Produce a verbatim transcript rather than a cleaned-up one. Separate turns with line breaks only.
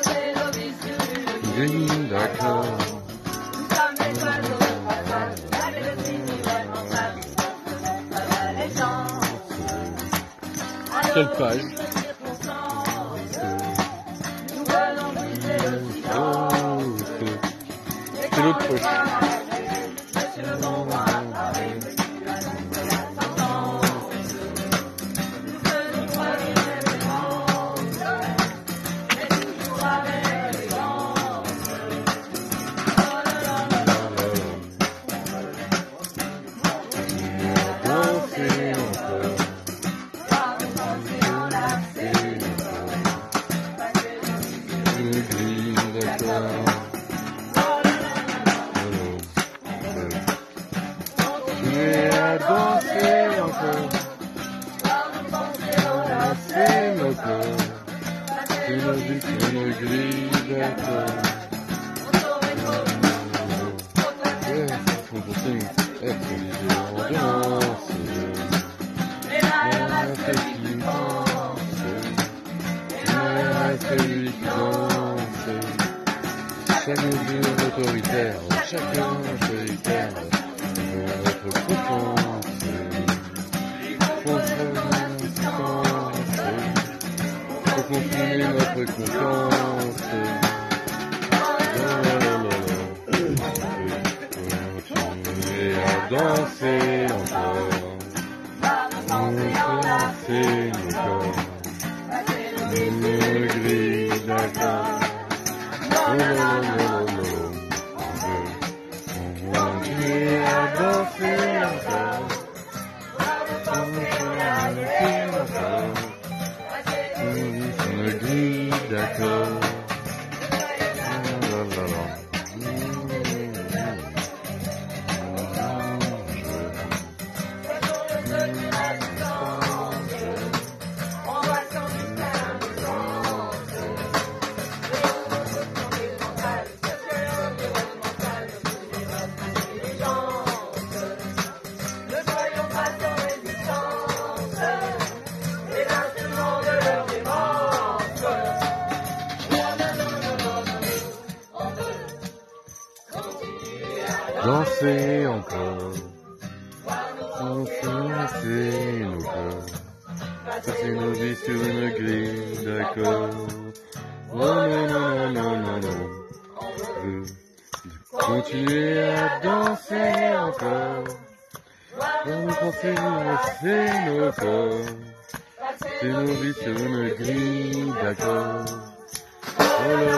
grille d'accord. Quelle page? C'est l'autre poche. Chaque mesure autoritaire, chacun solitaire, notre confiance, confiance, pour continuer notre confiance, continuer à danser encore, danser nos corps, nos grilles d'accord. Oh non, non, non, non, on va continuer à danser encore, danser encore, on me grille d'accord. Danser encore, danser nos corps, passer nos vies sur une grille d'accord. Oh non, non, non, non, non, on veut continuer à danser encore, danser nos corps, passer nos vies sur une grille d'accord. Oh là